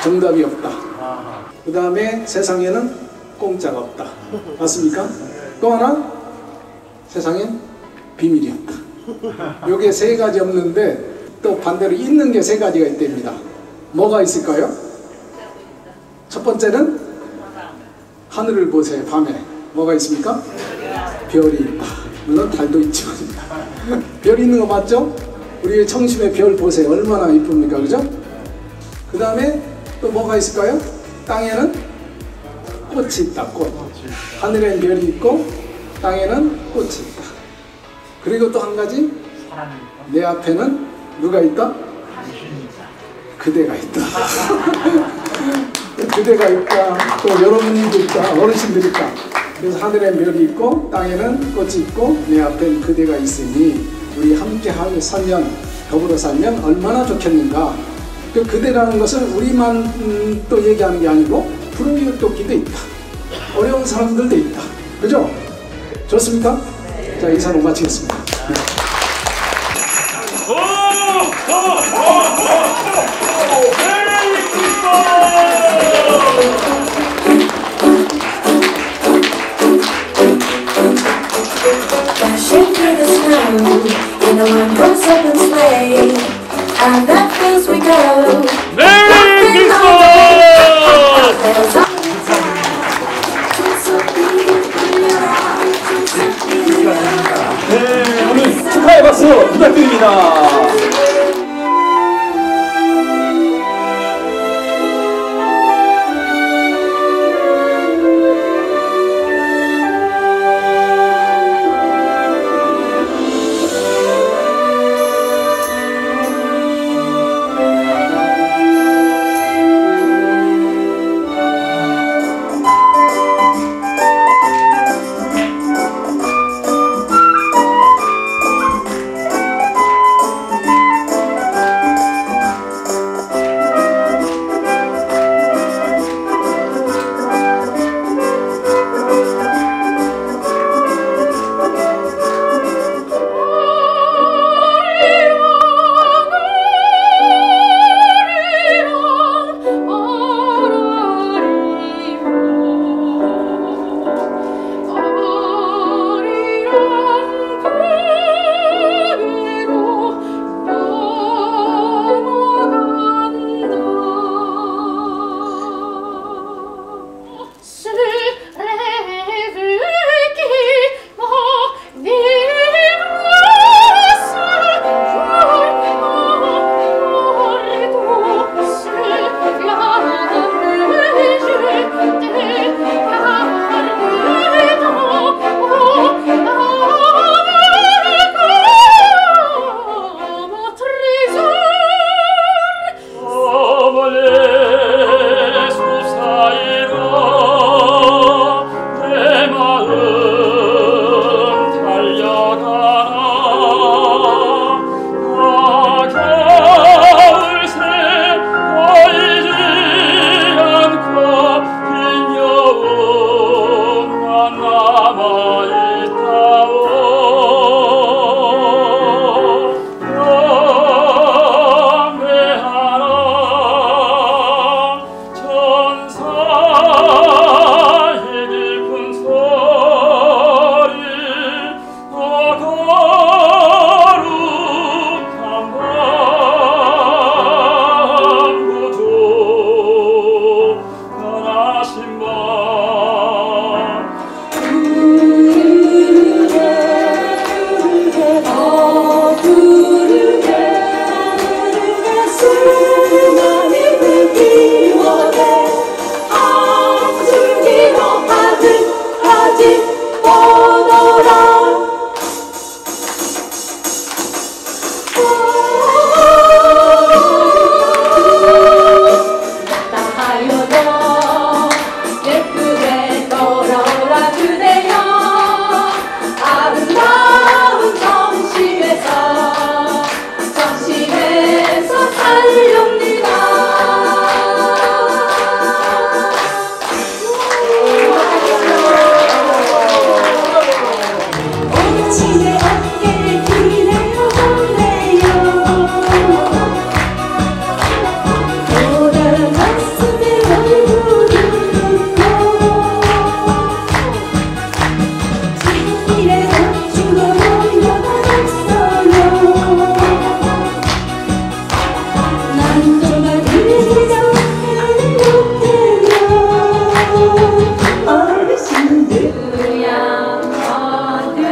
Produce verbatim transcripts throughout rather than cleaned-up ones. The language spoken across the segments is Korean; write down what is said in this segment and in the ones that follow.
정답이 없다. 그 다음에 세상에는 공짜가 없다. 맞습니까? 또 하나, 세상엔 비밀이 없다. 요게 세 가지 없는데 또 반대로 있는 게 세 가지가 있답니다. 뭐가 있을까요? 첫 번째는 하늘을 보세요. 밤에 뭐가 있습니까? 별이 있다. 물론 달도 있지만 별이 있는 거 맞죠? 우리 청심의 별 보세요. 얼마나 이쁩니까? 그죠? 그 다음에 또 뭐가 있을까요? 땅에는 꽃이 있다. 꽃. 하늘엔 별이 있고 땅에는 꽃이 있다. 그리고 또 한 가지, 내 앞에는 누가 있다? 그대가 있다. 그대가 있다. 또 여러분들도 있다. 어르신들이 있다. 그래서 하늘엔 별이 있고 땅에는 꽃이 있고 내 앞엔 그대가 있으니 우리 함께 살면, 더불어 살면 얼마나 좋겠는가. 그 그대라는 것은 우리만 음, 또 얘기하는 게 아니고 불우이웃돕기도 있다. 어려운 사람들도 있다. 그죠? 좋습니까? 자, 인사로 마치겠습니다. Dashing through the snow in a one-horse open sleigh, and that fields we go. Merry Christmas! 네, 오늘 축하의 박수 부탁드립니다. Money will be what they are. 어르신들 양화들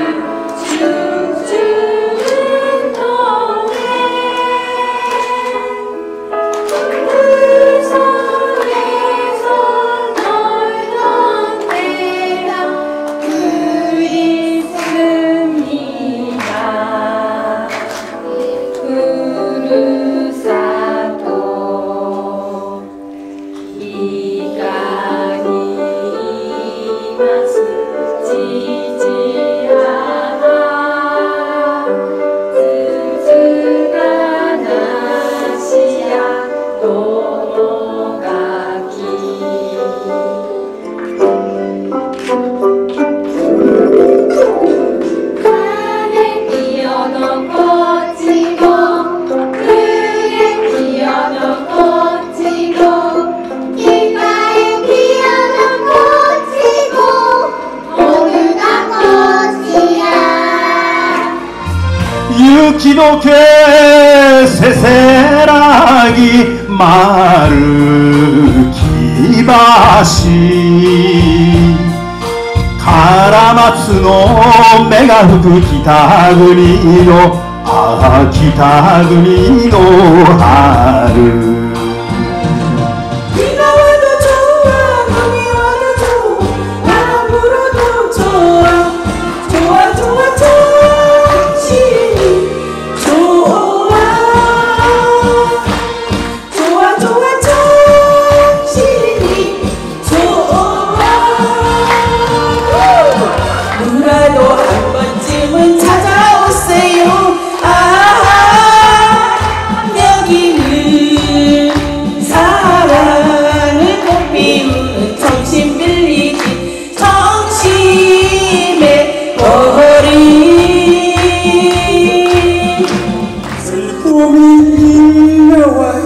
춤추는 동네 그 속에서 놀던 때가 그립습니다.ふるさと光ます父母つつがなしやどのがき枯れ木よのこっちご枯れ木よのこっちご「きばえきよのこっちご」「おるがこっちや」 雪解けせせらぎ丸木橋唐松の目が吹く北国のああ北国の春 비가 와도 좋아 눈이 와도 좋아 바람 불어도 좋아 좋아 좋아 정신이 좋아 좋아 좋아 정신이 좋아 누나도 한 번쯤은 찾아오세요 아 여기는 사랑을 꽃피우는 정신빌리지 정심의 거리 슬픔이 밀려와요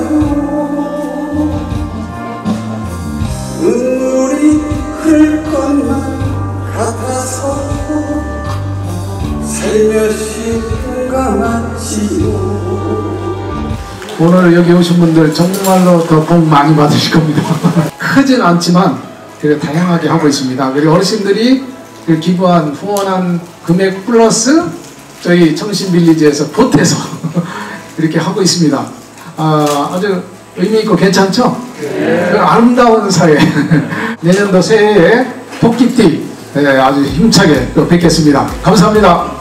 눈물이 흘 것만 같아서 살며시 공감하지요 오늘 여기 오신 분들 정말로 더 복 많이 받으실 겁니다. 크진 않지만 되게 다양하게 하고 있습니다. 그리고 어르신들이 그 기부한 후원한 금액 플러스 저희 청신빌리지에서 보태서 이렇게 하고 있습니다. 아, 아주 의미 있고 괜찮죠? 네. 그 아름다운 사회. 내년도 새해에 복귀띠 네, 아주 힘차게 뵙겠습니다. 감사합니다.